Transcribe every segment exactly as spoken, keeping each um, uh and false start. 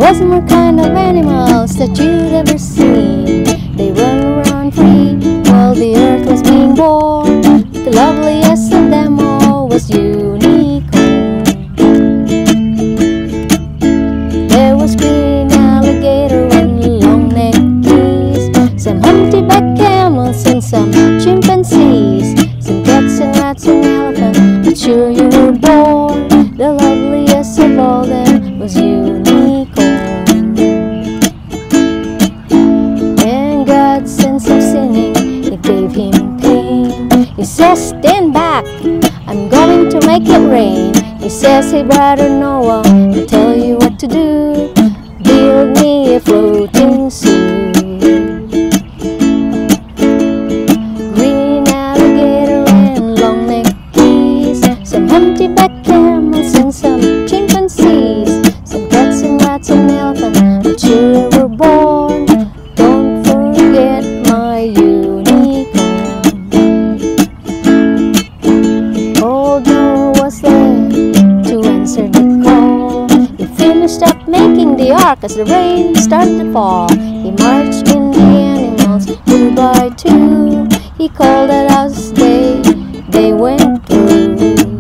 was more kind of animals that you'd ever seen. They run around free while the earth was being born. The loveliest of them all was unicorn. There was green alligator and long-necked geese, some humpty-back camels and some chimpanzees, some cats and rats and elephants. But sure you were born. The loveliest of all them was unicorn. And God's sense of sinning, it gave him pain. He says, stand back, I'm going to make it rain. He says, hey brother Noah, I'll tell you what to do. Build me a floating suit. Green alligator and long-necked geese, some humpty-back camels and some chimpanzees, some cats and rats and elephants. But you were born. Don't forget my unicorn. Old Noah was there to answer the call. He finished up making the ark as the rain started to fall. He marched in the animals two by two. He called it out as they, they went through.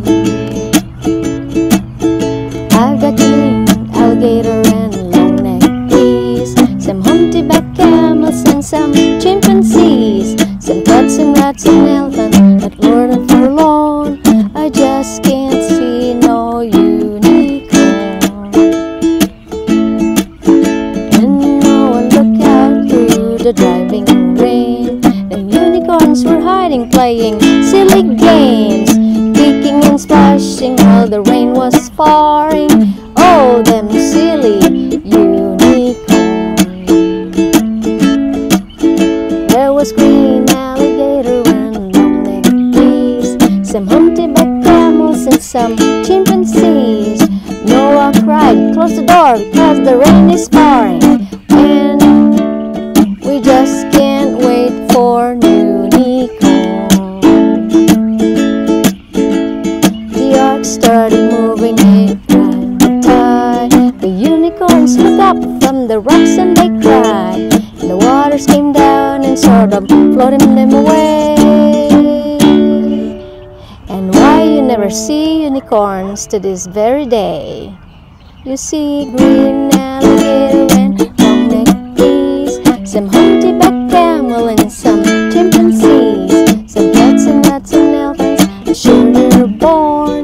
I've got green alligator and long-necked geese, some humpty-back camels and some chimpanzees, some cats and rats and elephants. But Lord, I'm forlorn, I just can't see no unicorn. And Noah looked out through the driving rain. The unicorns were hiding, playing silly games, kicking and splashing while the rain was falling. Oh, them silly unicorns. There was green alligator and long-necked geese, some humpty-back camels and some chimpanzees. Noah cried, close the door because the rain is pouring, and we just can't wait for unicorn. The ark started moving, it ran the tide. The unicorns looked up from the rocks and they cried. And the waters came down and sort of floating them away. And why you never see unicorns to this very day? You see green alligator and long-necked geese, some humpty-back camel and some chimpanzees, some cats and rats and elephants. And sure you're born.